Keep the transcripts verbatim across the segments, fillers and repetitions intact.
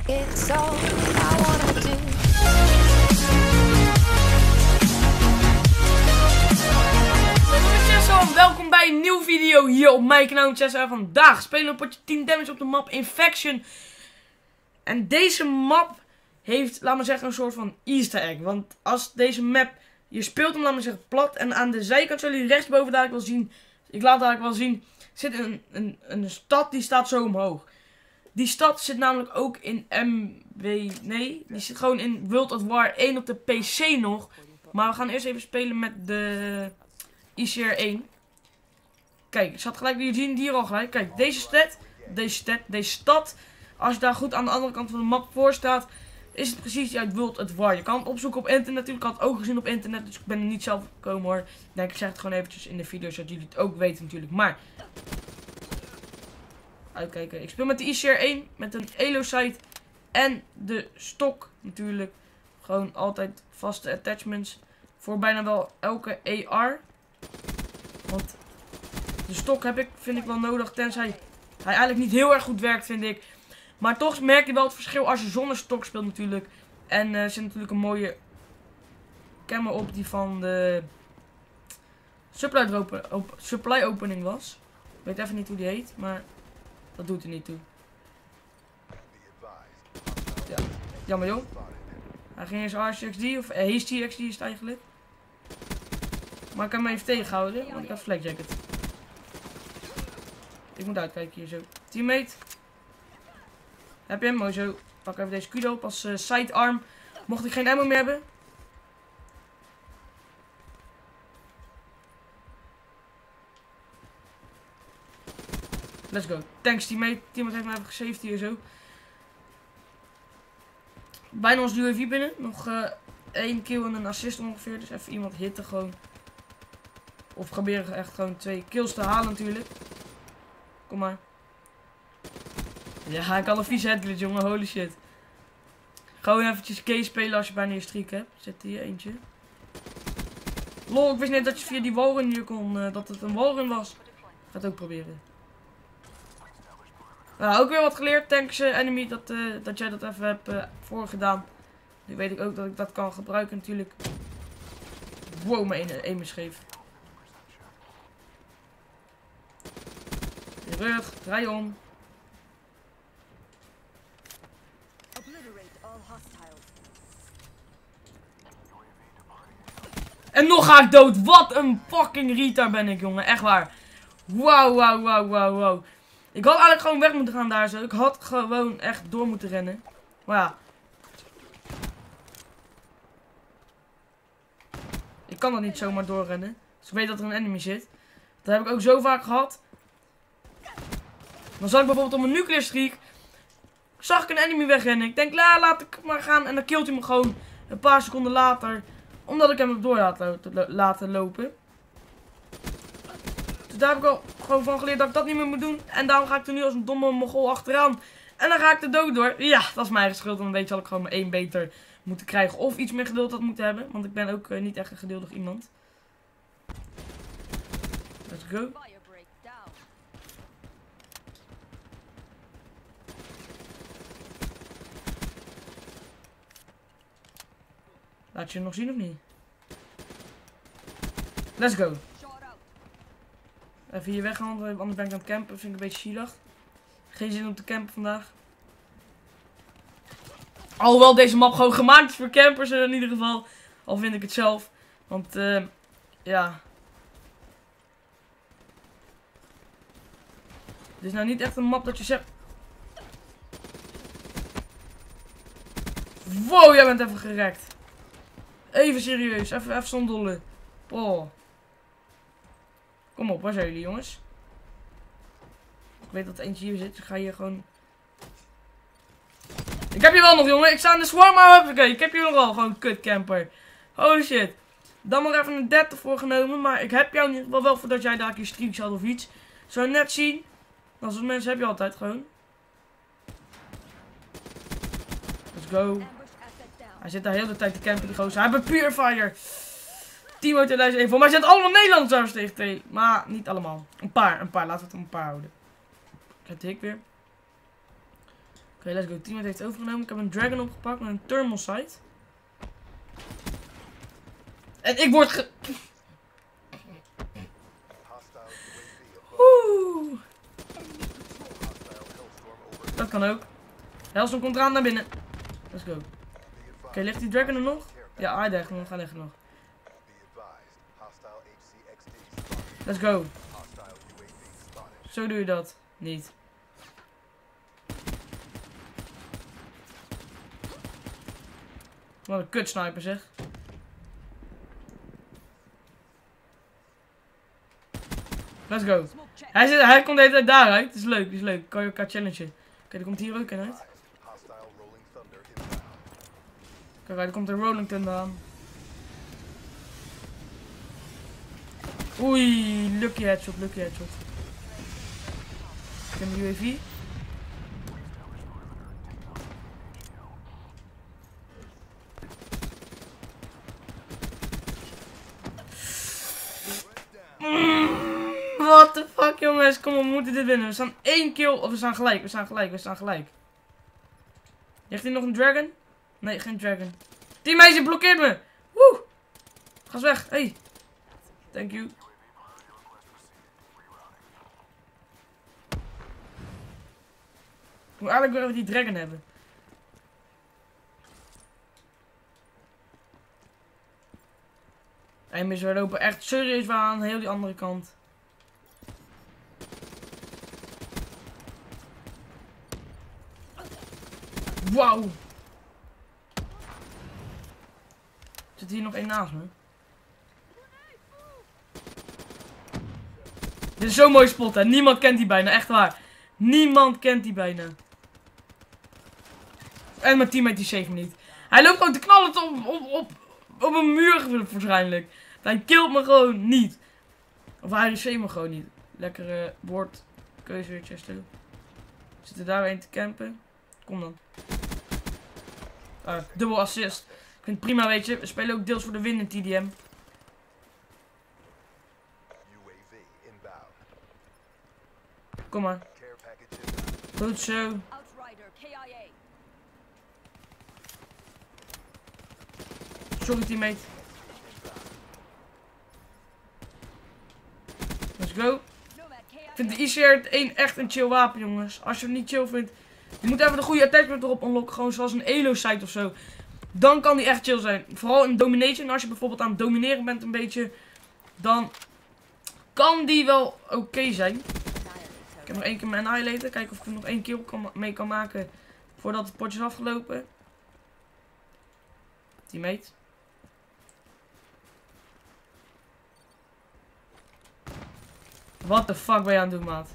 It's all I wanna do. Welkom bij een nieuwe video hier op mijn kanaal Chessa. Vandaag spelen we een potje tien damage op de map Infection. En deze map heeft, laat maar zeggen, een soort van easter egg. Want als deze map, je speelt hem, laat maar zeggen, plat. En aan de zijkant zullen jullie rechtsboven dadelijk wel zien, ik laat dadelijk wel zien, zit een, een, een stad die staat zo omhoog. Die stad zit namelijk ook in M W, nee, die zit gewoon in World at War één op de P C nog. Maar we gaan eerst even spelen met de I C R één. Kijk, ik zat gelijk, jullie zien hier al gelijk. Kijk, deze stad, deze stad, deze stad, als je daar goed aan de andere kant van de map voor staat, is het precies uit World at War. Je kan het opzoeken op internet natuurlijk, ik had het ook gezien op internet, dus ik ben er niet zelf gekomen hoor. Ik denk, ik zeg het gewoon eventjes in de video, zodat jullie het ook weten natuurlijk. Maar, uitkijken, ik speel met de I C R één, met een elo sight en de stok natuurlijk. Gewoon altijd vaste attachments voor bijna wel elke A R. Want de stok heb ik, vind ik wel nodig, tenzij hij eigenlijk niet heel erg goed werkt, vind ik. Maar toch merk je wel het verschil als je zonder stok speelt natuurlijk. En uh, er zit natuurlijk een mooie camera op die van de supply, open, op, supply opening was. Ik weet even niet hoe die heet, maar dat doet er niet toe. Ja, jammer joh. Hij ging eens R C X D, of H C X D is het eigenlijk. Maar ik kan hem even tegenhouden, want ik had flak jacket. Ik moet uitkijken hier zo. Teammate. Heb je hem? Mooi zo. Pak even deze kudo op als uh, sidearm. Mocht ik geen ammo meer hebben. Let's go. Thanks teammate. Teammate heeft me even gesaved hier zo. Bijna ons U A V binnen. Nog uh, één kill en een assist ongeveer. Dus even iemand hitten gewoon. Of proberen echt gewoon twee kills te halen natuurlijk. Kom maar. Ja, ik kan een vieze headglitch, jongen. Holy shit. Gewoon eventjes case spelen als je bijna je streak hebt. Zet hier eentje. Lol, ik wist net dat je via die wallrun hier kon. Uh, dat het een wallrun was. Ik ga het ook proberen. Nou, ook weer wat geleerd. Thanks uh, enemy dat, uh, dat jij dat even hebt uh, voorgedaan. Nu weet ik ook dat ik dat kan gebruiken natuurlijk. Wow, mijn aim is scheef. Je rug, draai om. En nog ga ik dood. Wat een fucking retard ben ik, jongen. Echt waar. Wauw, wauw, wauw, wauw, wauw. Ik had eigenlijk gewoon weg moeten gaan daar zo. Ik had gewoon echt door moeten rennen. Maar ja. Ik kan dat niet zomaar doorrennen. Dus ik weet dat er een enemy zit. Dat heb ik ook zo vaak gehad. Dan zag ik bijvoorbeeld op een nuclear streak. Zag ik een enemy wegrennen. Ik denk, la, laat ik maar gaan. En dan killt hij me gewoon een paar seconden later. Omdat ik hem heb door laten, laten lopen. Dus daar heb ik al gewoon van geleerd dat ik dat niet meer moet doen. En daarom ga ik er nu als een domme mogol achteraan. En dan ga ik er dood door. Ja, dat is mijn eigen schuld. En dan weet je dat ik gewoon maar één beter moeten krijgen. Of iets meer geduld had moeten hebben. Want ik ben ook uh, niet echt een geduldig iemand. Let's go. Laat je hem nog zien of niet? Let's go. Even hier weggaan, want anders ben ik aan het campen. Vind ik een beetje zielig. Geen zin om te campen vandaag. Alhoewel deze map gewoon gemaakt is voor campers in ieder geval. Al vind ik het zelf. Want uh, ja. Dit is nou niet echt een map dat je zegt. Wow, jij bent even gerekt. Even serieus, even, even zonder dolle. Oh. Kom op, waar zijn jullie jongens? Ik weet dat er eentje hier zit, dus ik ga hier gewoon... Ik heb je wel nog jongen, ik sta in de swarm, maar oké, ik heb je nog wel gewoon kut camper. Holy shit. Dan nog even een dead ervoor genomen, maar ik heb jou in ieder geval wel voordat jij daar een keer streaks had of iets. Zou je net zien. Dat soort mensen heb je altijd gewoon. Let's go. Hij zit daar de hele tijd te campen, die gozer. Hij heeft een purifier. Team uit tweeduizend één voor. Maar hij zit allemaal Nederlanders tegen twee. Maar niet allemaal. Een paar, een paar. Laten we het een paar houden. Kijk, ik weer. Oké, let's go. Teammate heeft overgenomen. Ik heb een dragon opgepakt met een thermal sight. En ik word ge... Oeh. Dat kan ook. Hellstorm komt eraan naar binnen. Let's go. Oké, okay, ligt die dragon er nog? Ja, hij ligt nog. Hij ligt er nog. Let's go. Zo doe je dat. Niet. Wat een kut sniper zeg. Let's go. Hij, zit, hij komt de hele tijd daaruit. Het is leuk, het is leuk. Kan je elkaar challengen. Oké, okay, er komt hier ook in uit. Kijk, er komt een Rolling Thunder aan. Oei, lucky headshot, lucky headshot. Ik heb een U A V. What the fuck jongens, kom op, we moeten dit winnen. We staan één kill, of we staan gelijk, we staan gelijk, we staan gelijk. Heeft hij nog een dragon? Nee, geen dragon. Teammate, blokkeert me! Woe! Ga eens weg, hey. Thank you. Ik moet eigenlijk weer even die dragon hebben. En we lopen echt serieus waar aan heel die andere kant. Wauw. Zit hier nog één naast me? Dit is zo'n mooi spot hè. Niemand kent die bijna. Echt waar. Niemand kent die bijna. En mijn teammate die save me niet. Hij loopt gewoon te knallen op, op, op, op een muur waarschijnlijk. Hij killt me gewoon niet. Of hij reseert me gewoon niet. Lekkere woordkeuze weer, Chesto. Zit er daar weer een te campen? Kom dan. Uh, dubbel assist. Ik vind het prima, weet je. We spelen ook deels voor de win in T D M. Kom maar. Goed zo. Sorry teammate. Let's go. Ik vind de I C R één echt een chill wapen jongens. Als je het niet chill vindt. Je moet even de goede attachment erop unlocken. Gewoon zoals een Elo site of zo. Dan kan die echt chill zijn. Vooral in Domination. Als je bijvoorbeeld aan het domineren bent een beetje. Dan kan die wel oké okay zijn. Ik heb nog één keer mijn Annihilator. Kijken of ik er nog één kill kan, mee kan maken. Voordat het potje is afgelopen. Teammate. What the fuck ben je aan het doen, maat?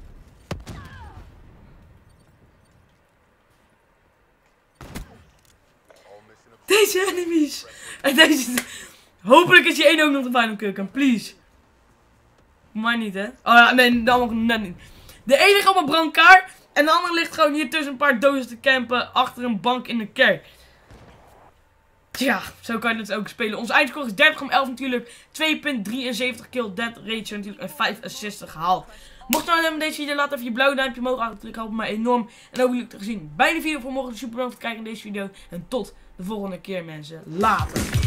Deze enemies. En deze... Hopelijk is die één ook nog de final kill. Please. Maar niet, hè? Oh ja, nee, dan nog net niet. De ene ligt op een brancard. En de andere ligt gewoon hier tussen een paar dozen te campen. Achter een bank in de kerk. Tja, zo kan je het ook spelen. Onze eindscore is dertig om elf natuurlijk. twee komma drieënzeventig kill dead ratio natuurlijk. En vijf assists gehaald. Mocht je nou hebben deze video, laat even je blauwe duimpje omhoog achter klikken. Helpt me enorm. En ook jullie te gezien bij de video voor morgen. Super bedankt voor het kijken in deze video. En tot de volgende keer mensen. Later.